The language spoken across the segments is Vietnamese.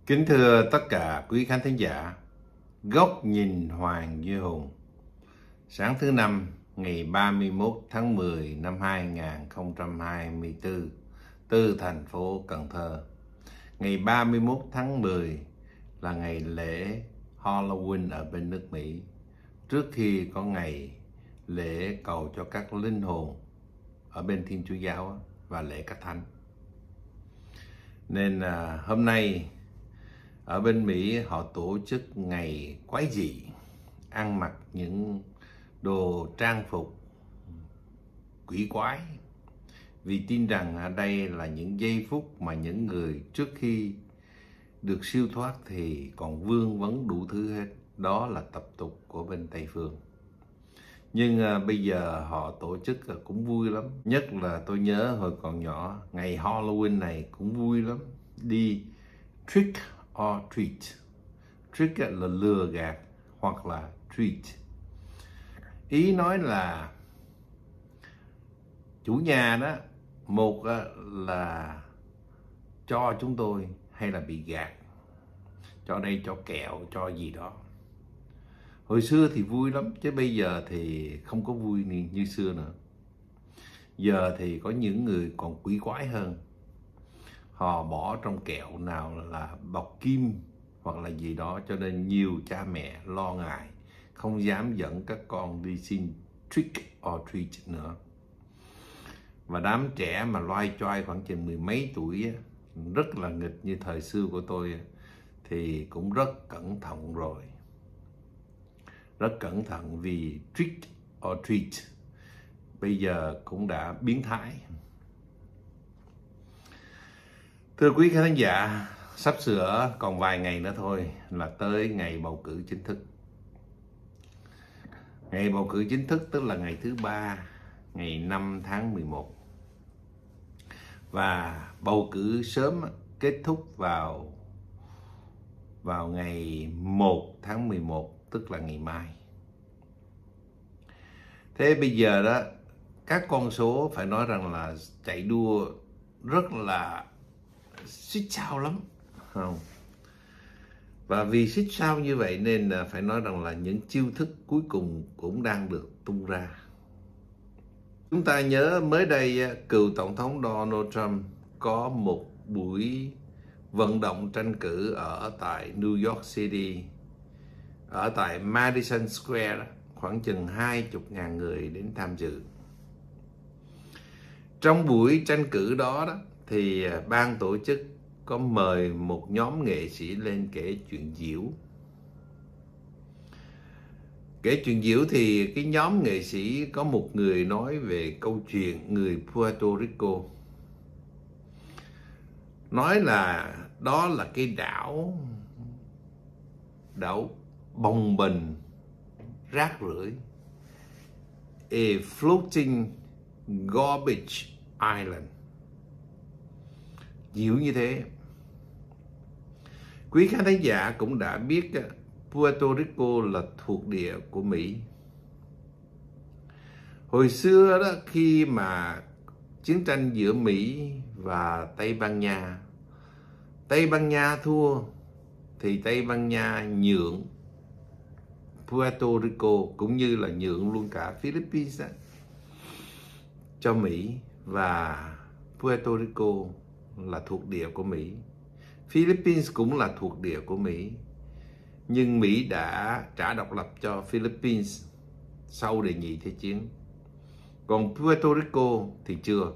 Kính thưa tất cả quý khán thính giả, Góc nhìn Hoàng Duy Hùng. Sáng thứ Năm, ngày 31 tháng 10 năm 2024, từ thành phố Cần Thơ. Ngày 31 tháng 10 là ngày lễ Halloween ở bên nước Mỹ, trước khi có ngày lễ cầu cho các linh hồn ở bên Thiên Chúa Giáo và lễ Các Thánh. Nên hôm nay ở bên Mỹ họ tổ chức ngày quái dị, ăn mặc những đồ trang phục quỷ quái, vì tin rằng ở đây là những giây phút mà những người trước khi được siêu thoát thì còn vương vấn đủ thứ hết. Đó là tập tục của bên Tây Phương. Nhưng bây giờ họ tổ chức cũng vui lắm. Nhất là tôi nhớ hồi còn nhỏ, ngày Halloween này cũng vui lắm. Đi trick or treat. Trick là lừa gạt, hoặc là treat. Ý nói là chủ nhà đó, một là cho chúng tôi hay là bị gạt, cho đây cho kẹo, cho gì đó. Hồi xưa thì vui lắm, chứ bây giờ thì không có vui như xưa nữa. Giờ thì có những người còn quỷ quái hơn. Họ bỏ trong kẹo nào là bọc kim hoặc là gì đó, cho nên nhiều cha mẹ lo ngại, không dám dẫn các con đi xin trick or treat nữa. Và đám trẻ mà loay choay khoảng chừng mười mấy tuổi, rất là nghịch như thời xưa của tôi, thì cũng rất cẩn thận rồi. Rất cẩn thận vì trick or treat bây giờ cũng đã biến thái. Thưa quý khán giả, sắp sửa còn vài ngày nữa thôi là tới ngày bầu cử chính thức. Ngày bầu cử chính thức tức là ngày thứ ba, ngày 5 tháng 11. Và bầu cử sớm kết thúc vào ngày 1 tháng 11, tức là ngày mai. Thế bây giờ đó, các con số phải nói rằng là chạy đua rất là xích sao lắm, không? Và vì xích sao như vậy nên phải nói rằng là những chiêu thức cuối cùng cũng đang được tung ra. Chúng ta nhớ mới đây cựu tổng thống Donald Trump có một buổi vận động tranh cử ở tại New York City, ở tại Madison Square, khoảng chừng 20.000 người đến tham dự. Trong buổi tranh cử đó thì ban tổ chức có mời một nhóm nghệ sĩ lên kể chuyện diễu. Kể chuyện diễu thì cái nhóm nghệ sĩ có một người nói về câu chuyện người Puerto Rico. Nói là đó là cái đảo bồng bềnh, rác rưởi. A floating garbage island. Diễu như thế. Quý khán thính giả cũng đã biết Puerto Rico là thuộc địa của Mỹ. Hồi xưa đó, khi mà chiến tranh giữa Mỹ và Tây Ban Nha thua thì Tây Ban Nha nhượng Puerto Rico cũng như là nhượng luôn cả Philippines cho Mỹ, và Puerto Rico là thuộc địa của Mỹ. Philippines cũng là thuộc địa của Mỹ. Nhưng Mỹ đã trả độc lập cho Philippines sau Đệ nhị Thế chiến. Còn Puerto Rico thì chưa.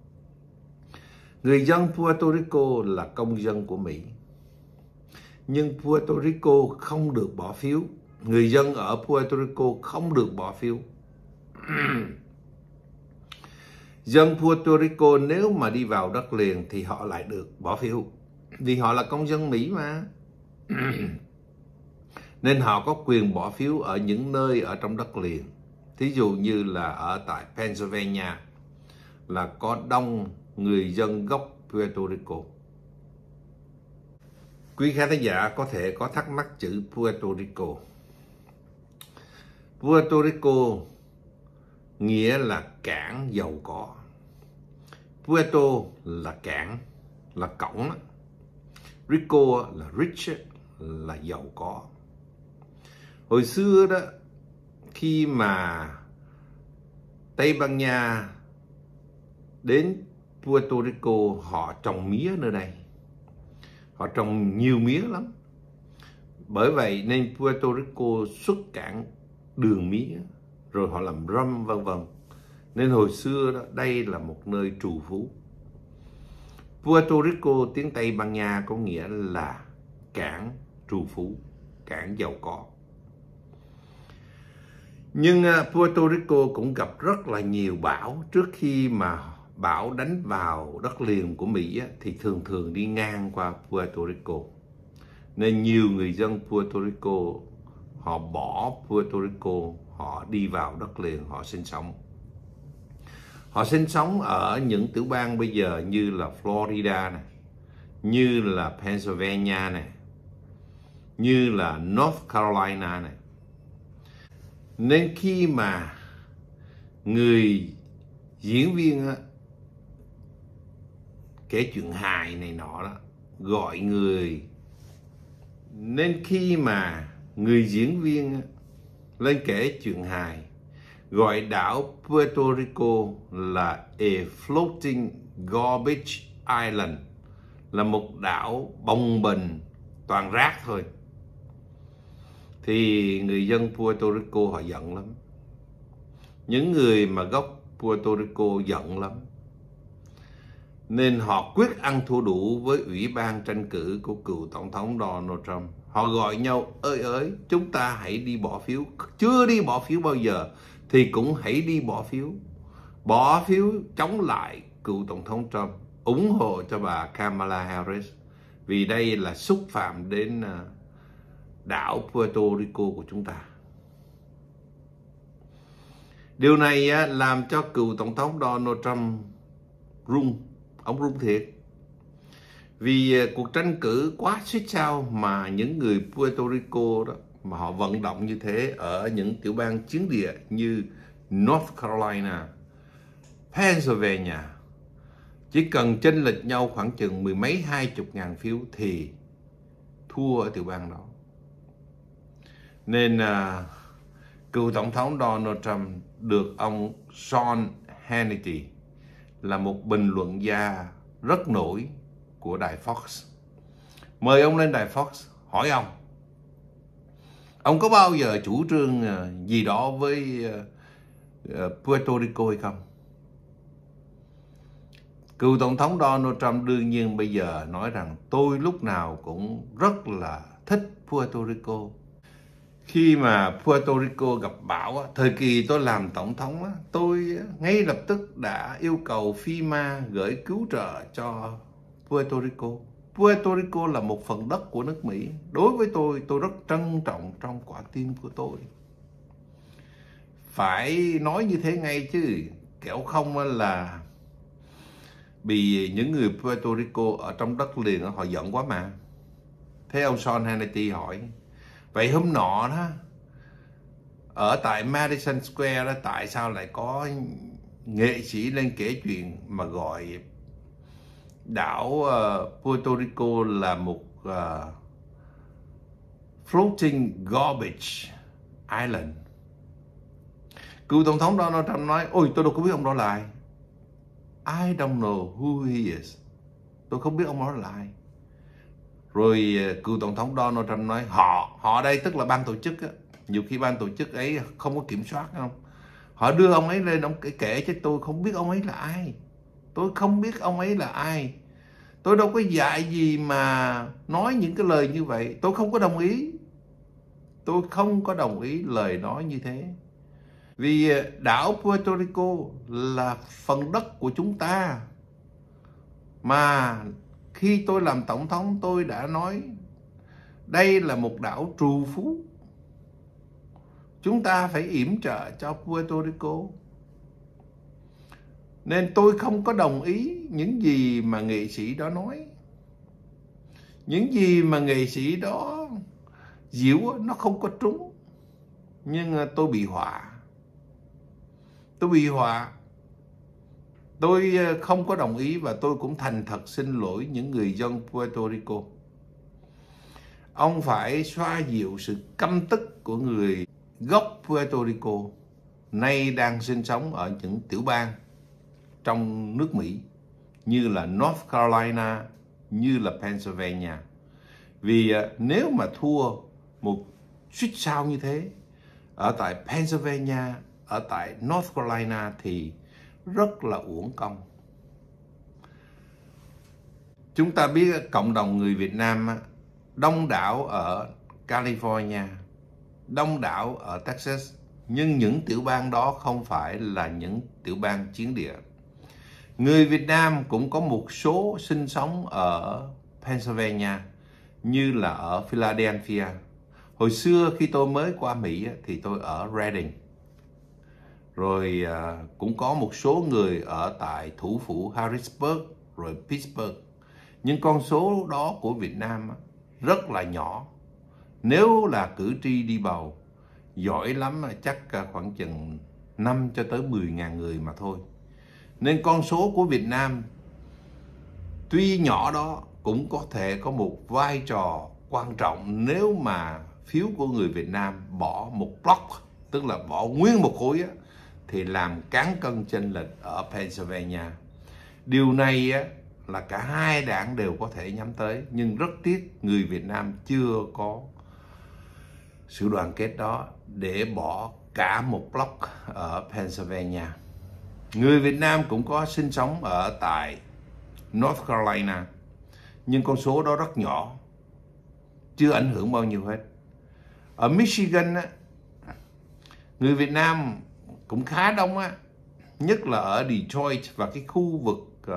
Người dân Puerto Rico là công dân của Mỹ. Nhưng Puerto Rico không được bỏ phiếu. Người dân ở Puerto Rico không được bỏ phiếu. Dân Puerto Rico nếu mà đi vào đất liền thì họ lại được bỏ phiếu, vì họ là công dân Mỹ mà. Nên họ có quyền bỏ phiếu ở những nơi ở trong đất liền. Thí dụ như là ở tại Pennsylvania là có đông người dân gốc Puerto Rico. Quý khán giả có thể có thắc mắc chữ Puerto Rico. Puerto Rico nghĩa là cảng giàu có. Puerto là cảng, là cổng. Rico là rich, là giàu có. Hồi xưa đó, khi mà Tây Ban Nha đến Puerto Rico, họ trồng mía nơi đây. Họ trồng nhiều mía lắm. Bởi vậy nên Puerto Rico xuất cảng đường mía, rồi họ làm rum vân vân. Nên hồi xưa đó, đây là một nơi trù phú. Puerto Rico tiếng Tây Ban Nha có nghĩa là cảng trù phú, cảng giàu có. Nhưng Puerto Rico cũng gặp rất là nhiều bão. Trước khi mà bão đánh vào đất liền của Mỹ thì thường thường đi ngang qua Puerto Rico. Nên nhiều người dân Puerto Rico họ bỏ Puerto Rico, họ đi vào đất liền, họ sinh sống. Họ sinh sống ở những tiểu bang bây giờ như là Florida này, như là Pennsylvania này, như là North Carolina này. Nên khi mà người diễn viên kể chuyện hài này nọ đó, gọi người... Nên khi mà người diễn viên lên kể chuyện hài, gọi đảo Puerto Rico là a floating garbage island, là một đảo bồng bềnh toàn rác thôi, thì người dân Puerto Rico họ giận lắm. Những người mà gốc Puerto Rico giận lắm. Nên họ quyết ăn thua đủ với ủy ban tranh cử của cựu tổng thống Donald Trump. Họ gọi nhau ơi, chúng ta hãy đi bỏ phiếu. Chưa đi bỏ phiếu bao giờ thì cũng hãy đi bỏ phiếu. Bỏ phiếu chống lại cựu tổng thống Trump, ủng hộ cho bà Kamala Harris. Vì đây là xúc phạm đến đảo Puerto Rico của chúng ta. Điều này làm cho cựu tổng thống Donald Trump run. Ông run thiệt. Vì cuộc tranh cử quá xích sao mà những người Puerto Rico đó mà họ vận động như thế ở những tiểu bang chiến địa như North Carolina, Pennsylvania, chỉ cần chênh lệch nhau khoảng chừng mười mấy 20 ngàn phiếu thì thua ở tiểu bang đó. Nên cựu tổng thống Donald Trump được ông Sean Hannity, là một bình luận gia rất nổi của đài Fox, mời ông lên đài Fox hỏi ông có bao giờ chủ trương gì đó với Puerto Rico hay không? Cựu tổng thống Donald Trump đương nhiên bây giờ nói rằng tôi lúc nào cũng rất là thích Puerto Rico. Khi mà Puerto Rico gặp bão, thời kỳ tôi làm tổng thống, tôi ngay lập tức đã yêu cầu FEMA gửi cứu trợ cho Puerto Rico. Puerto Rico là một phần đất của nước Mỹ. Đối với tôi rất trân trọng trong quả tim của tôi. Phải nói như thế ngay chứ, kẻo không là bị những người Puerto Rico ở trong đất liền họ giận quá mà. Thế ông Sean Hannity hỏi, vậy hôm nọ đó, ở tại Madison Square đó, tại sao lại có nghệ sĩ lên kể chuyện mà gọi đảo Puerto Rico là một floating garbage island? Cựu tổng thống Donald Trump nói, ôi tôi đâu có biết ông đó là ai. I don't know who he is. Tôi không biết ông đó là ai. Rồi cựu tổng thống Donald Trump nói, họ đây tức là ban tổ chức á. Nhiều khi ban tổ chức ấy không có kiểm soát không. Họ đưa ông ấy lên, ông kể cho tôi không biết ông ấy là ai. Tôi không biết ông ấy là ai. Tôi đâu có dạy gì mà nói những cái lời như vậy. Tôi không có đồng ý. Tôi không có đồng ý lời nói như thế. Vì đảo Puerto Rico là phần đất của chúng ta. Mà khi tôi làm tổng thống tôi đã nói đây là một đảo trù phú. Chúng ta phải yểm trợ cho Puerto Rico. Nên tôi không có đồng ý những gì mà nghệ sĩ đó nói. Những gì mà nghệ sĩ đó diễu nó không có trúng. Nhưng tôi bị họa. Tôi bị họa. Tôi không có đồng ý và tôi cũng thành thật xin lỗi những người dân Puerto Rico. Ông phải xoa dịu sự căm tức của người gốc Puerto Rico nay đang sinh sống ở những tiểu bang trong nước Mỹ như là North Carolina, như là Pennsylvania. Vì nếu mà thua một suýt sao như thế ở tại Pennsylvania, ở tại North Carolina thì rất là uổng công. Chúng ta biết cộng đồng người Việt Nam đông đảo ở California, đông đảo ở Texas, nhưng những tiểu bang đó không phải là những tiểu bang chiến địa. Người Việt Nam cũng có một số sinh sống ở Pennsylvania, như là ở Philadelphia. Hồi xưa khi tôi mới qua Mỹ thì tôi ở Reading. Rồi cũng có một số người ở tại thủ phủ Harrisburg, rồi Pittsburgh. Nhưng con số đó của Việt Nam rất là nhỏ. Nếu là cử tri đi bầu, giỏi lắm chắc khoảng chừng 5 cho tới 10.000 người mà thôi. Nên con số của Việt Nam tuy nhỏ đó cũng có thể có một vai trò quan trọng nếu mà phiếu của người Việt Nam bỏ một block, tức là bỏ nguyên một khối thì làm cán cân chênh lệch ở Pennsylvania. Điều này là cả hai đảng đều có thể nhắm tới, nhưng rất tiếc người Việt Nam chưa có sự đoàn kết đó để bỏ cả một block ở Pennsylvania. Người Việt Nam cũng có sinh sống ở tại North Carolina, nhưng con số đó rất nhỏ, chưa ảnh hưởng bao nhiêu hết. Ở Michigan, người Việt Nam cũng khá đông, nhất là ở Detroit và cái khu vực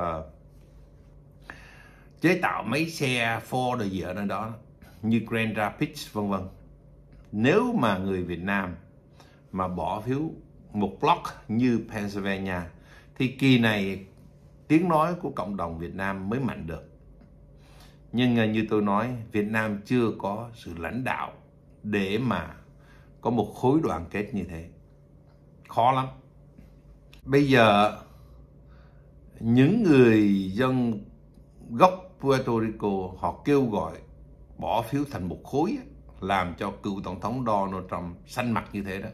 chế tạo máy xe Ford rồi gì ở nơi đó, như Grand Rapids vân vân. Nếu mà người Việt Nam mà bỏ phiếu một block như Pennsylvania thì kỳ này tiếng nói của cộng đồng Việt Nam mới mạnh được. Nhưng như tôi nói, Việt Nam chưa có sự lãnh đạo để mà có một khối đoàn kết như thế. Khó lắm. Bây giờ những người dân gốc Puerto Rico họ kêu gọi bỏ phiếu thành một khối, làm cho cựu tổng thống Donald Trump xanh mặt như thế đó.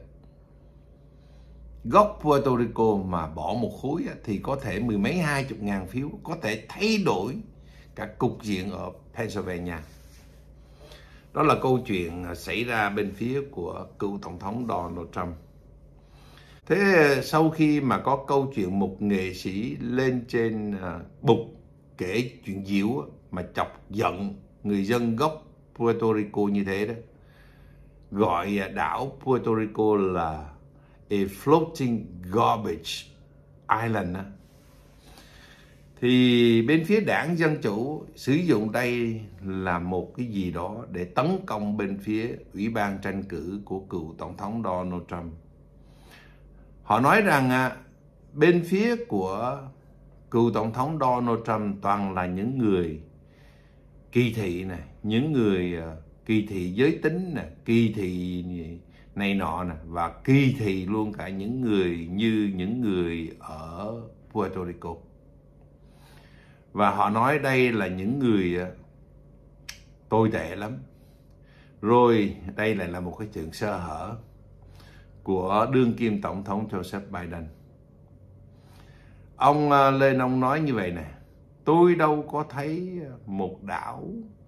Gốc Puerto Rico mà bỏ một khối thì có thể 10 mấy 20 ngàn phiếu, có thể thay đổi cả cục diện ở Pennsylvania. Đó là câu chuyện xảy ra bên phía của cựu tổng thống Donald Trump. Thế sau khi mà có câu chuyện một nghệ sĩ lên trên bục kể chuyện diễu mà chọc giận người dân gốc Puerto Rico như thế đó, gọi đảo Puerto Rico là a floating garbage island, thì bên phía đảng Dân Chủ sử dụng đây là một cái gì đó để tấn công bên phía Ủy ban tranh cử của cựu tổng thống Donald Trump. Họ nói rằng bên phía của cựu tổng thống Donald Trump toàn là những người kỳ thị này, những người kỳ thị giới tính này, kỳ thị này nọ nè, và kỳ thị luôn cả những người như những người ở Puerto Rico. Và họ nói đây là những người tồi tệ lắm. Rồi đây lại là một cái chuyện sơ hở của đương kim tổng thống Joseph Biden. Ông lên ông nói như vậy nè: tôi đâu có thấy một đảo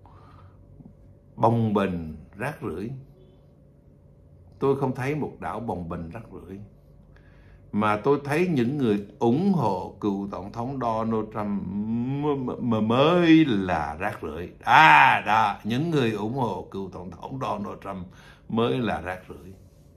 bồng bềnh rác rưởi. Tôi không thấy một đảo bồng bềnh rác rưởi, mà tôi thấy những người ủng hộ cựu tổng thống Donald Trump mới là rác rưởi. Đó, những người ủng hộ cựu tổng thống Donald Trump mới là rác rưởi.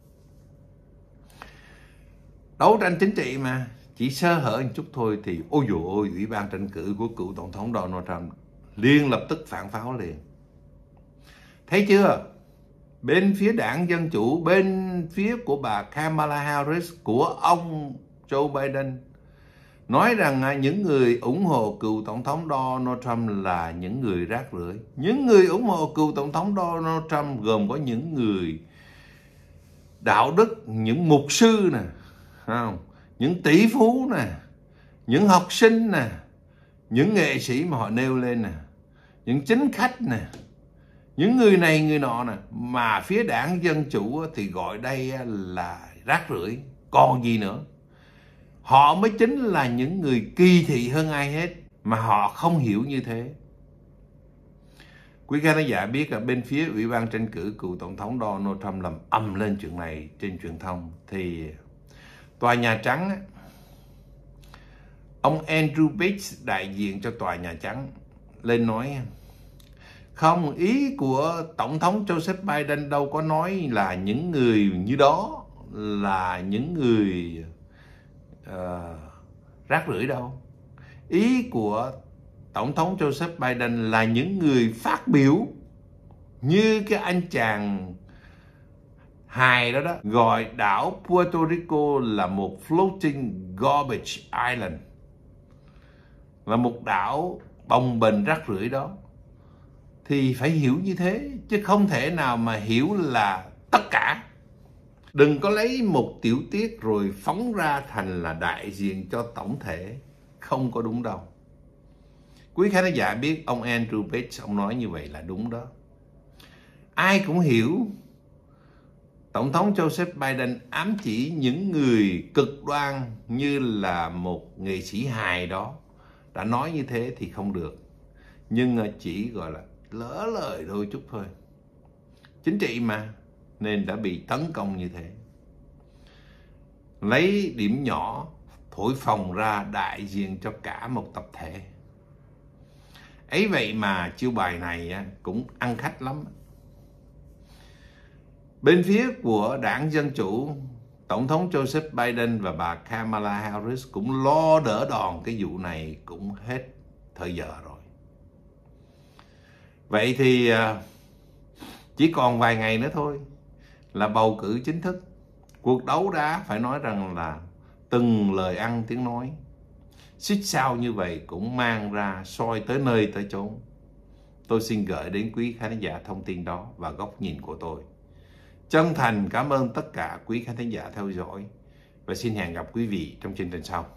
Đấu tranh chính trị mà, chỉ sơ hở một chút thôi thì ôi dồi ôi, Ủy ban tranh cử của cựu tổng thống Donald Trump liền lập tức phản pháo liền. Thấy chưa? Bên phía đảng Dân Chủ, bên phía của bà Kamala Harris, của ông Joe Biden, nói rằng những người ủng hộ cựu tổng thống Donald Trump là những người rác rưởi. Những người ủng hộ cựu tổng thống Donald Trump gồm có những người đạo đức, những mục sư nè, không? Những tỷ phú nè, những học sinh nè, những nghệ sĩ mà họ nêu lên nè, những chính khách nè, những người này người nọ nè, mà phía đảng Dân Chủ thì gọi đây là rác rưởi, còn gì nữa. Họ mới chính là những người kỳ thị hơn ai hết, mà họ không hiểu như thế. Quý khán giả biết là bên phía Ủy ban tranh cử cựu Tổng thống Donald Trump làm ầm lên chuyện này trên truyền thông, thì Tòa Nhà Trắng, ông Andrew Bates, đại diện cho Tòa Nhà Trắng, lên nói không, ý của Tổng thống Joseph Biden đâu có nói là những người như đó là những người rác rưởi đâu. Ý của Tổng thống Joseph Biden là những người phát biểu như cái anh chàng hài đó gọi đảo Puerto Rico là một floating garbage island, là một đảo bồng bềnh rác rưởi đó. Thì phải hiểu như thế, chứ không thể nào mà hiểu là tất cả. Đừng có lấy một tiểu tiết rồi phóng ra thành là đại diện cho tổng thể. Không có đúng đâu. Quý khán giả biết ông Andrew Bates, ông nói như vậy là đúng đó. Ai cũng hiểu Tổng thống Joseph Biden ám chỉ những người cực đoan như là một nghệ sĩ hài đó. Đã nói như thế thì không được. Nhưng chỉ gọi là lỡ lời đôi chút thôi. Chính trị mà, nên đã bị tấn công như thế. Lấy điểm nhỏ thổi phồng ra đại diện cho cả một tập thể. Ấy vậy mà chiêu bài này cũng ăn khách lắm. Bên phía của đảng Dân Chủ, Tổng thống Joseph Biden và bà Kamala Harris cũng lo đỡ đòn cái vụ này cũng hết thời giờ rồi. Vậy thì chỉ còn vài ngày nữa thôi là bầu cử chính thức. Cuộc đấu đá phải nói rằng là từng lời ăn tiếng nói. Xích sao như vậy cũng mang ra soi tới nơi tới chốn. Tôi xin gửi đến quý khán giả thông tin đó và góc nhìn của tôi. Chân thành cảm ơn tất cả quý khán giả theo dõi và xin hẹn gặp quý vị trong chương trình sau.